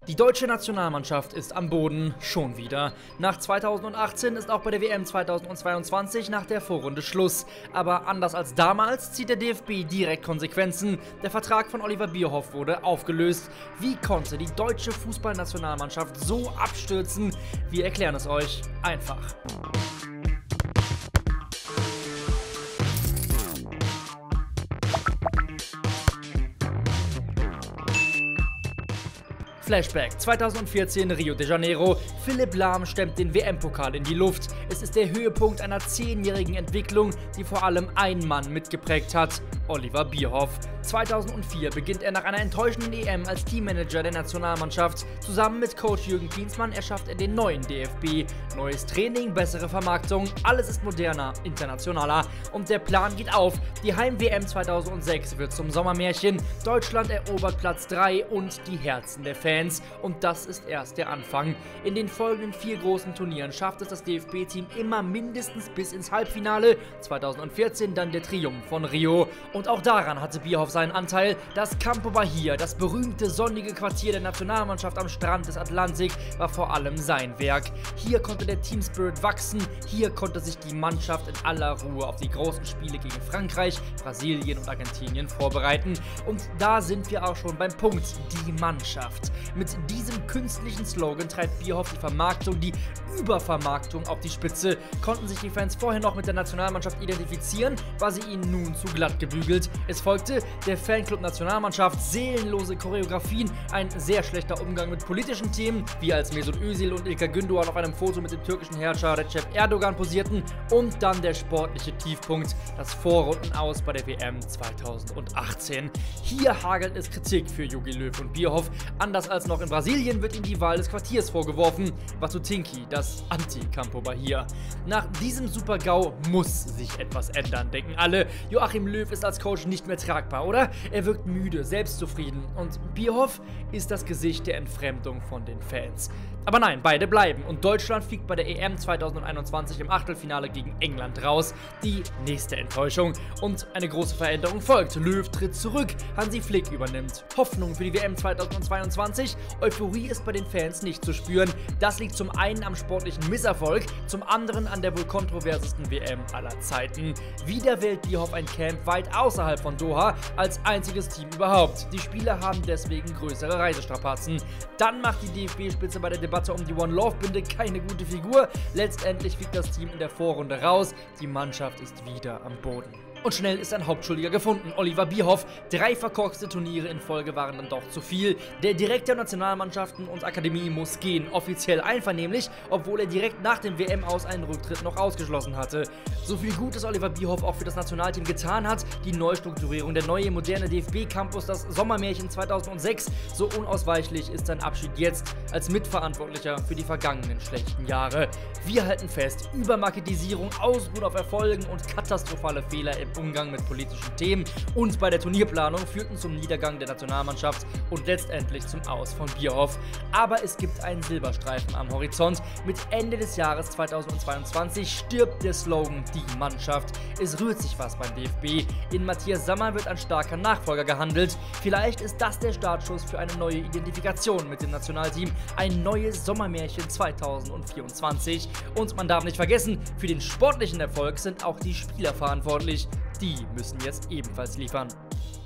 Die deutsche Nationalmannschaft ist am Boden, schon wieder. Nach 2018 ist auch bei der WM 2022 nach der Vorrunde Schluss. Aber anders als damals zieht der DFB direkt Konsequenzen. Der Vertrag von Oliver Bierhoff wurde aufgelöst. Wie konnte die deutsche Fußballnationalmannschaft so abstürzen? Wir erklären es euch einfach. Flashback 2014 Rio de Janeiro. Philipp Lahm stemmt den WM-Pokal in die Luft. Es ist der Höhepunkt einer 10-jährigen Entwicklung, die vor allem ein Mann mitgeprägt hat: Oliver Bierhoff. 2004 beginnt er nach einer enttäuschenden EM als Teammanager der Nationalmannschaft. Zusammen mit Coach Jürgen Klinsmann erschafft er den neuen DFB. Neues Training, bessere Vermarktung, alles ist moderner, internationaler. Und der Plan geht auf. Die Heim-WM 2006 wird zum Sommermärchen. Deutschland erobert Platz 3 und die Herzen der Fans. Und das ist erst der Anfang. In den folgenden 4 großen Turnieren schafft es das DFB-Team immer mindestens bis ins Halbfinale. 2014 dann der Triumph von Rio. Und auch daran hatte Bierhoff seinen Anteil. Das Campo Bahia, das berühmte sonnige Quartier der Nationalmannschaft am Strand des Atlantik, war vor allem sein Werk. Hier konnte der Team Spirit wachsen, hier konnte sich die Mannschaft in aller Ruhe auf die großen Spiele gegen Frankreich, Brasilien und Argentinien vorbereiten. Und da sind wir auch schon beim Punkt: die Mannschaft. Mit diesem künstlichen Slogan treibt Bierhoff die Vermarktung, die Übervermarktung auf die Spitze. Konnten sich die Fans vorher noch mit der Nationalmannschaft identifizieren, war sie ihnen nun zu glatt gebügelt. Es folgte der Fanclub Nationalmannschaft, seelenlose Choreografien, ein sehr schlechter Umgang mit politischen Themen, wie als Mesut Özil und İlkay Gündoğan auf einem Foto mit dem türkischen Herrscher Recep Erdogan posierten, und dann der sportliche Tiefpunkt, das Vorrundenaus bei der WM 2018. Hier hagelt es Kritik für Jogi Löw und Bierhoff. Anders als noch in Brasilien wird ihm die Wahl des Quartiers vorgeworfen. Watutinki, das Anti-Campo Bahia. Nach diesem Super-GAU muss sich etwas ändern, denken alle. Joachim Löw ist als Coach nicht mehr tragbar, oder? Er wirkt müde, selbstzufrieden, und Bierhoff ist das Gesicht der Entfremdung von den Fans. Aber nein, beide bleiben und Deutschland fliegt bei der EM 2021 im Achtelfinale gegen England raus. Die nächste Enttäuschung, und eine große Veränderung folgt. Löw tritt zurück, Hansi Flick übernimmt. Hoffnung für die WM 2022, Euphorie ist bei den Fans nicht zu spüren. Das liegt zum einen am sportlichen Misserfolg, zum anderen an der wohl kontroversesten WM aller Zeiten. Wieder wählt Bierhoff ein Camp weit außerhalb von Doha, als einziges Team überhaupt. Die Spieler haben deswegen größere Reisestrapazen. Dann macht die DFB-Spitze bei der Debatte um die One Love-Binde keine gute Figur. Letztendlich fliegt das Team in der Vorrunde raus. Die Mannschaft ist wieder am Boden. Und schnell ist ein Hauptschuldiger gefunden: Oliver Bierhoff. 3 verkorkste Turniere in Folge waren dann doch zu viel. Der Direktor Nationalmannschaften und Akademie muss gehen, offiziell einvernehmlich, obwohl er direkt nach dem WM-Aus einen Rücktritt noch ausgeschlossen hatte. So viel Gutes Oliver Bierhoff auch für das Nationalteam getan hat, die Neustrukturierung, der neue moderne DFB-Campus, das Sommermärchen 2006, so unausweichlich ist sein Abschied jetzt als Mitverantwortlicher für die vergangenen schlechten Jahre. Wir halten fest: Übermarketisierung, Ausruhen auf Erfolgen und katastrophale Fehler im Umgang mit politischen Themen und bei der Turnierplanung führten zum Niedergang der Nationalmannschaft und letztendlich zum Aus von Bierhoff. Aber es gibt einen Silberstreifen am Horizont. Mit Ende des Jahres 2022 stirbt der Slogan „Die Mannschaft". Es rührt sich was beim DFB. In Matthias Sammer wird ein starker Nachfolger gehandelt. Vielleicht ist das der Startschuss für eine neue Identifikation mit dem Nationalteam. Ein neues Sommermärchen 2024. Und man darf nicht vergessen, für den sportlichen Erfolg sind auch die Spieler verantwortlich. Die müssen jetzt ebenfalls liefern.